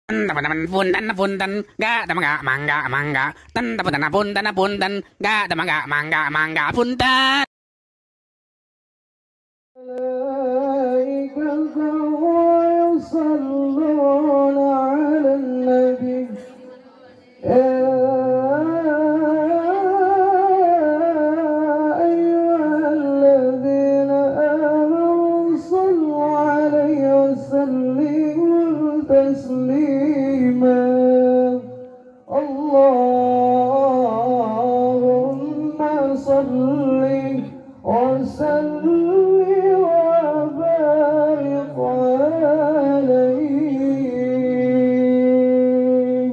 Pundan pundan ga da mangga mangga tan da pundan ga da mangga pundan الملائكة ويصلون على النبي يا أيها الذين آمنوا صلوا عليه وسلموا تسليما اللهم صل وسلم وبارك عليه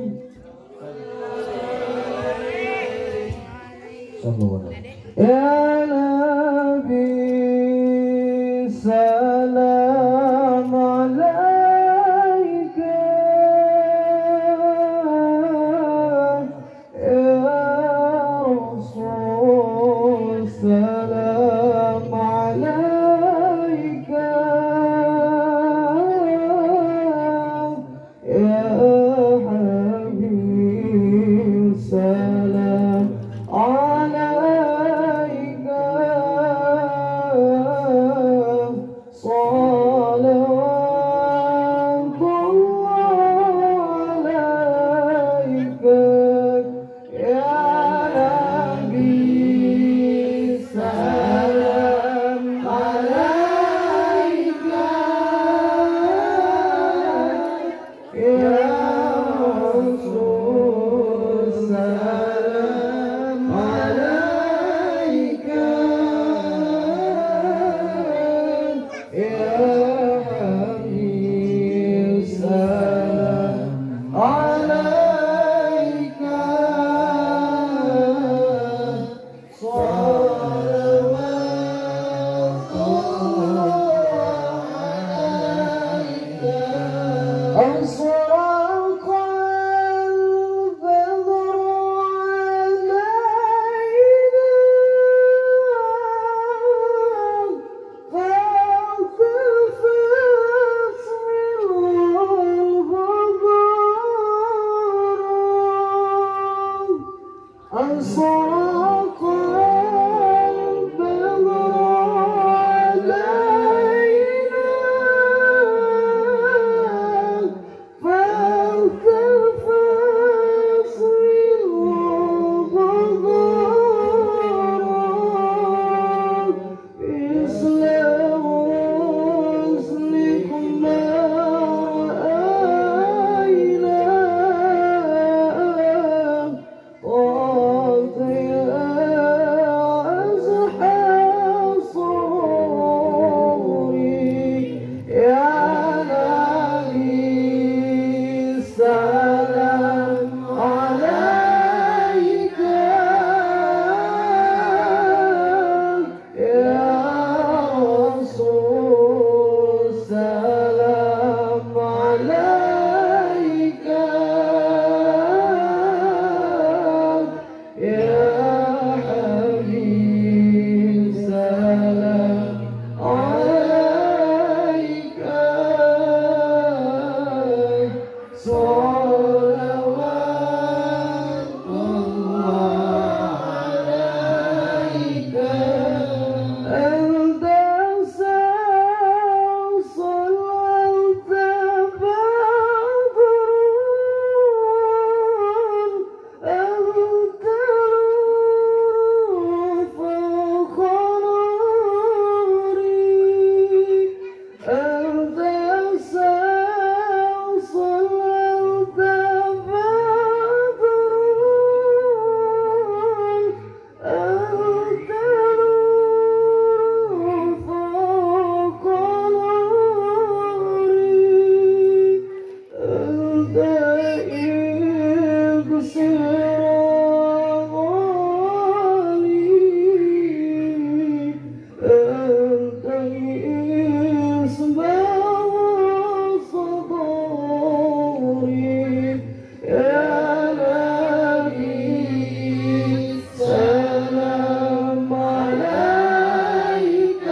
يا نبي سلام عليك يا رسول سلام عليك يا حبيب سلام عليك صلوات الله عليك يا نبي سلام عليك يا رسول سلام عليك يا حبيب سلام عليك صلوات الله عليك أشرق البدر علينا فوق الفصل والبدر أشرق البدر علينا فوق الفصل والبدر إسلام مسلم ما رأينا سلام عليك يا حبيب سلام عليك صلوات الله عليك أنت صلوات بدر أنت فوق نوري أنت صلوات بدر أنت فوق نوري أنت إبصار غالي أنت إصبع صدوري يا نبي سلام عليك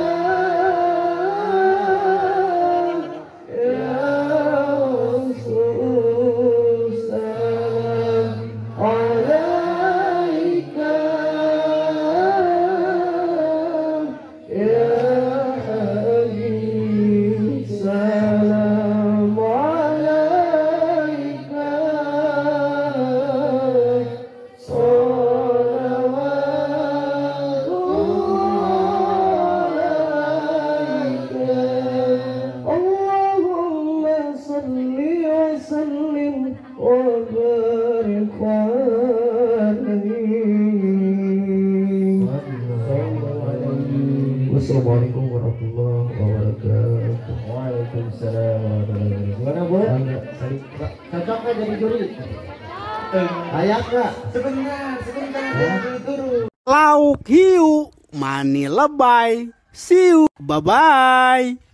يا رسول Gimana Bu? Cocok nggak jadi juri? Layak nggak? Sebentar turun. Lauk hiu, mani lebay, siu, bye-bye.